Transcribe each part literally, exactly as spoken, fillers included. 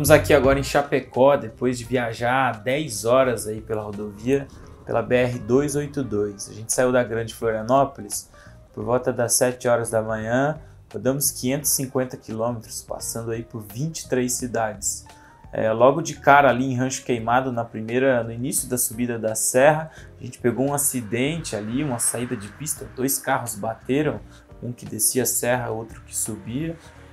Estamos aqui agora em Chapecó, depois de viajar dez horas aí pela rodovia, pela B R duzentos e oitenta e dois. A gente saiu da Grande Florianópolis por volta das sete horas da manhã, rodamos quinhentos e cinquenta quilômetros, passando aí por vinte e três cidades. É, logo de cara ali em Rancho Queimado, na primeira, no início da subida da serra, a gente pegou um acidente ali, uma saída de pista, dois carros bateram, um que descia a serra, outro que subia.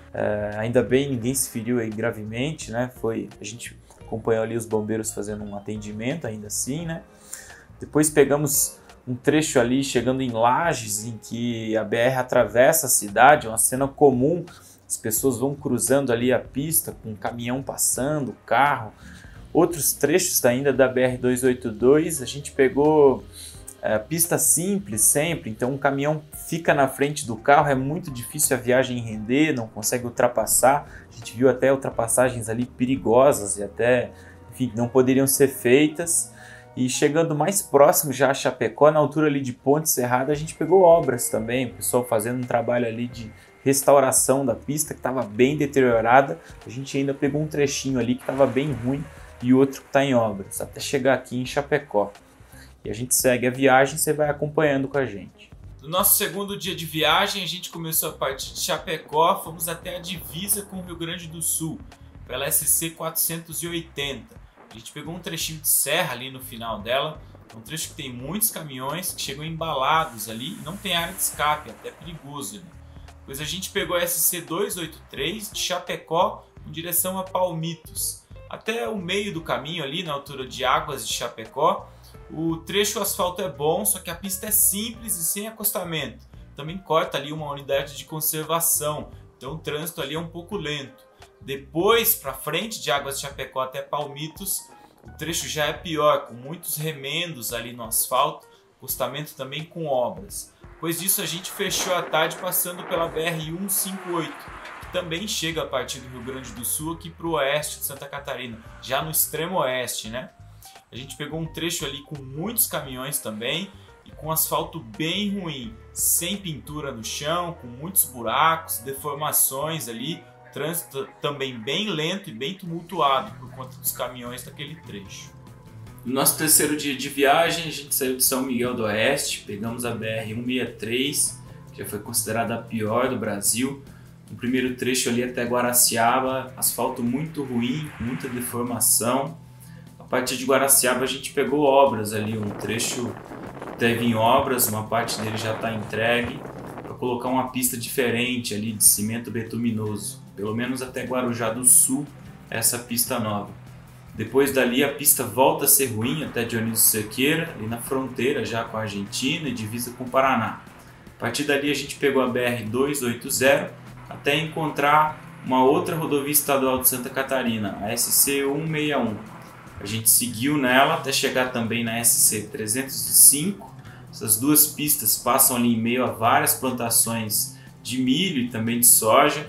É, ainda bem, ninguém se feriu aí gravemente, né? Foi, a gente acompanhou ali os bombeiros fazendo um atendimento, ainda assim, né? Depois pegamos um trecho ali chegando em Lages, em que a B R atravessa a cidade, uma cena comum. As pessoas vão cruzando ali a pista com um caminhão passando, carro. Outros trechos ainda da B R duzentos e oitenta e dois, a gente pegou é, pista simples sempre, então um caminhão fica na frente do carro, é muito difícil a viagem render, não consegue ultrapassar. A gente viu até ultrapassagens ali perigosas e até, enfim, não poderiam ser feitas. E chegando mais próximo já a Chapecó, na altura ali de Ponte Serrada, a gente pegou obras também, o pessoal fazendo um trabalho ali de restauração da pista que estava bem deteriorada. A gente ainda pegou um trechinho ali que estava bem ruim e outro que está em obras, até chegar aqui em Chapecó. E a gente segue a viagem, você vai acompanhando com a gente. No nosso segundo dia de viagem, a gente começou a partir de Chapecó, fomos até a divisa com o Rio Grande do Sul, pela S C quatrocentos e oitenta. A gente pegou um trechinho de serra ali no final dela, um trecho que tem muitos caminhões que chegam embalados ali e não tem área de escape, até perigoso ali. Depois a gente pegou a S C duzentos e oitenta e três de Chapecó em direção a Palmitos. Até o meio do caminho ali, na altura de Águas de Chapecó, o trecho o asfalto é bom, só que a pista é simples e sem acostamento. Também corta ali uma unidade de conservação, então o trânsito ali é um pouco lento. Depois, para frente de Águas de Chapecó até Palmitos, o trecho já é pior, com muitos remendos ali no asfalto, acostamento também com obras. Depois disso a gente fechou a tarde passando pela B R cento e cinquenta e oito, que também chega a partir do Rio Grande do Sul aqui para o oeste de Santa Catarina, já no extremo oeste, né? A gente pegou um trecho ali com muitos caminhões também e com asfalto bem ruim, sem pintura no chão, com muitos buracos, deformações ali, trânsito também bem lento e bem tumultuado por conta dos caminhões daquele trecho. No nosso terceiro dia de viagem, a gente saiu de São Miguel do Oeste, pegamos a B R cento e sessenta e três, que já foi considerada a pior do Brasil. No primeiro trecho ali até Guaraciaba, asfalto muito ruim, muita deformação. A partir de Guaraciaba a gente pegou obras ali, um trecho teve em obras, uma parte dele já está entregue, para colocar uma pista diferente ali de cimento betuminoso, pelo menos até Guarujá do Sul, essa pista nova. Depois dali a pista volta a ser ruim até Dionísio Cerqueira, ali na fronteira já com a Argentina e divisa com o Paraná. A partir dali a gente pegou a B R duzentos e oitenta até encontrar uma outra rodovia estadual de Santa Catarina, a S C cento e sessenta e um. A gente seguiu nela até chegar também na S C trezentos e cinco. Essas duas pistas passam ali em meio a várias plantações de milho e também de soja.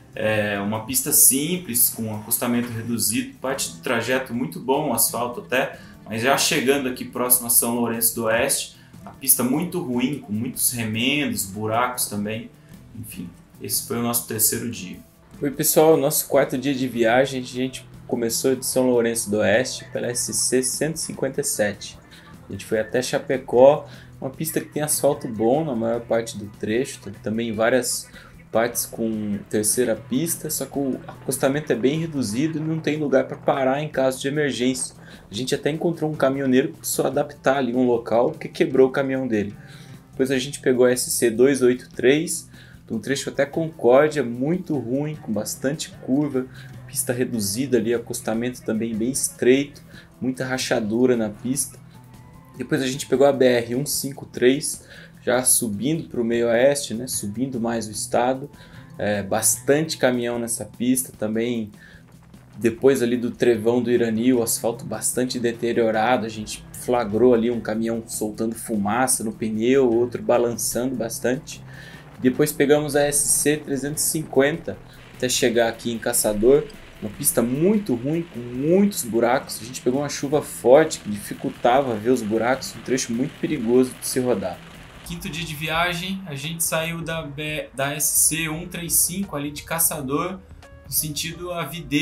É uma pista simples, com um acostamento reduzido, parte do trajeto muito bom, o asfalto até, mas já chegando aqui próximo a São Lourenço do Oeste, a pista muito ruim, com muitos remendos, buracos também. Enfim, esse foi o nosso terceiro dia. Oi pessoal, nosso quarto dia de viagem, a gente começou de São Lourenço do Oeste pela S C cento e cinquenta e sete. A gente foi até Chapecó, uma pista que tem asfalto bom na maior parte do trecho, também várias partes com terceira pista, só que o acostamento é bem reduzido e não tem lugar para parar em caso de emergência. A gente até encontrou um caminhoneiro que precisou adaptar ali um local que quebrou o caminhão dele. Depois a gente pegou a S C duzentos e oitenta e três, um trecho até Concórdia, muito ruim, com bastante curva, pista reduzida ali, acostamento também bem estreito, muita rachadura na pista. Depois a gente pegou a B R cento e cinquenta e três, já subindo para o meio oeste, né, subindo mais o estado, é, bastante caminhão nessa pista, também depois ali do Trevão do Irani, o asfalto bastante deteriorado, a gente flagrou ali um caminhão soltando fumaça no pneu, outro balançando bastante. Depois pegamos a S C trezentos e cinquenta até chegar aqui em Caçador, uma pista muito ruim, com muitos buracos. A gente pegou uma chuva forte que dificultava ver os buracos, um trecho muito perigoso de se rodar. Quinto dia de viagem, a gente saiu da, B, da S C cento e trinta e cinco ali de Caçador, no sentido a Videira.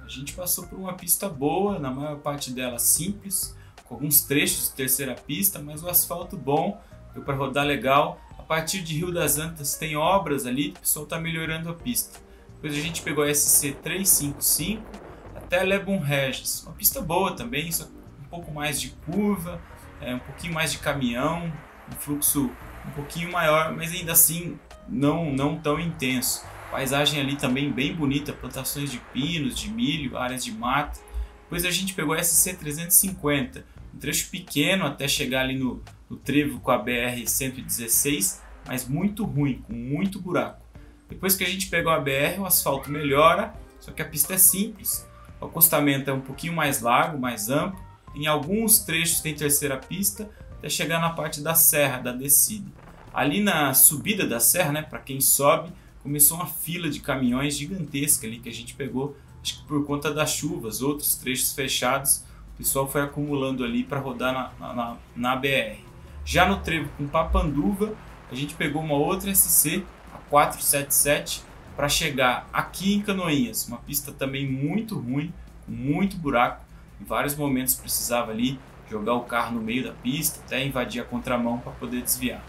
A gente passou por uma pista boa, na maior parte dela simples, com alguns trechos de terceira pista, mas o asfalto bom, deu para rodar legal. A partir de Rio das Antas tem obras ali, o pessoal está melhorando a pista. Depois a gente pegou a S C trezentos e cinquenta e cinco até Lebon Regis, uma pista boa também, só um pouco mais de curva, é, um pouquinho mais de caminhão, um fluxo um pouquinho maior, mas ainda assim não, não tão intenso. Paisagem ali também bem bonita, plantações de pinos, de milho, áreas de mato. Depois a gente pegou a S C trezentos e cinquenta, um trecho pequeno até chegar ali no, no trevo com a B R cento e dezesseis, mas muito ruim, com muito buraco. Depois que a gente pegou a B R, o asfalto melhora, só que a pista é simples. O acostamento é um pouquinho mais largo, mais amplo. Em alguns trechos tem terceira pista, até chegar na parte da serra, da descida. Ali na subida da serra, né, para quem sobe, começou uma fila de caminhões gigantesca ali que a gente pegou, acho que por conta das chuvas, outros trechos fechados, o pessoal foi acumulando ali para rodar na, na, na B R. Já no trevo com Papanduva, a gente pegou uma outra S C, a quatrocentos e setenta e sete, para chegar aqui em Canoinhas, uma pista também muito ruim, com muito buraco. Em vários momentos precisava ali jogar o carro no meio da pista, até invadir a contramão para poder desviar.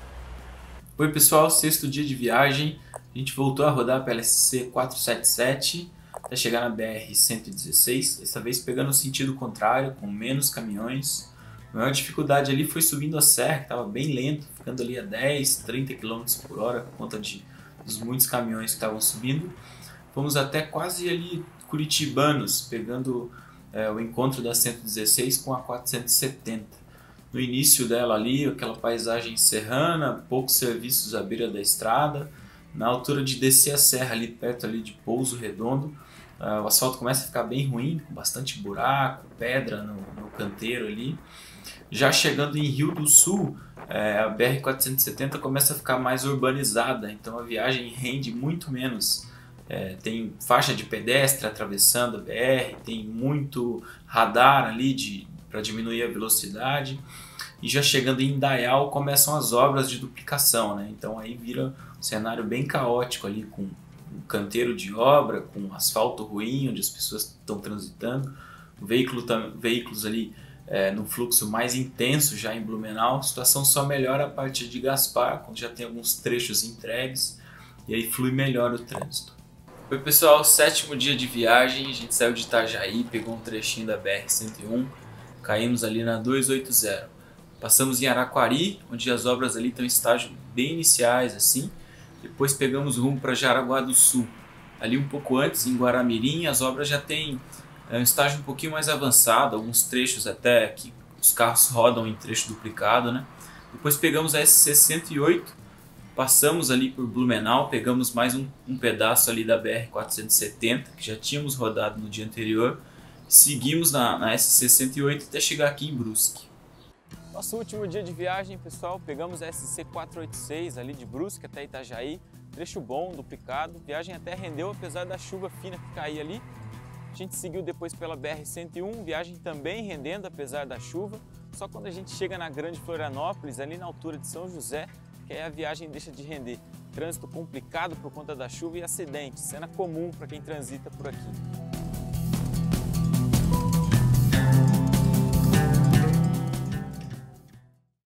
Oi pessoal, sexto dia de viagem, a gente voltou a rodar pela S C quatrocentos e setenta e sete até chegar na B R cento e dezesseis, dessa vez pegando o sentido contrário, com menos caminhões. A maior dificuldade ali foi subindo a serra, que estava bem lento, ficando ali a dez, trinta quilômetros por hora, por conta de, dos muitos caminhões que estavam subindo. Fomos até quase ali Curitibanos, pegando é, o encontro da cento e dezesseis com a quatrocentos e setenta. No início dela ali, aquela paisagem serrana, poucos serviços à beira da estrada. Na altura de descer a serra, ali perto ali de Pouso Redondo, uh, o asfalto começa a ficar bem ruim, com bastante buraco, pedra no, no canteiro ali. Já chegando em Rio do Sul, é, a B R quatrocentos e setenta começa a ficar mais urbanizada, então a viagem rende muito menos. É, tem faixa de pedestre atravessando a B R, tem muito radar ali para diminuir a velocidade. E já chegando em Indaial começam as obras de duplicação, né? Então aí vira um cenário bem caótico ali, com um canteiro de obra, com asfalto ruim, onde as pessoas estão transitando, veículo, veículos ali é, no fluxo mais intenso já em Blumenau. A situação só melhora a partir de Gaspar, quando já tem alguns trechos entregues, e aí flui melhor o trânsito. Oi pessoal, sétimo dia de viagem, a gente saiu de Itajaí, pegou um trechinho da B R cento e um, caímos ali na duzentos e oitenta. Passamos em Araquari, onde as obras ali estão em estágio bem iniciais assim. Depois pegamos rumo para Jaraguá do Sul. Ali um pouco antes, em Guaramirim, as obras já têm é, um estágio um pouquinho mais avançado, alguns trechos até que os carros rodam em trecho duplicado, né? Depois pegamos a S C cento e oito, passamos ali por Blumenau, pegamos mais um, um pedaço ali da B R quatrocentos e setenta, que já tínhamos rodado no dia anterior. Seguimos na, na S C cento e oito até chegar aqui em Brusque. Nosso último dia de viagem, pessoal, pegamos a S C quatrocentos e oitenta e seis ali de Brusque até Itajaí, trecho bom, duplicado, viagem até rendeu apesar da chuva fina que caía ali. A gente seguiu depois pela B R cento e um, viagem também rendendo apesar da chuva, só quando a gente chega na Grande Florianópolis, ali na altura de São José, que aí a viagem deixa de render. Trânsito complicado por conta da chuva e acidentes, cena comum para quem transita por aqui.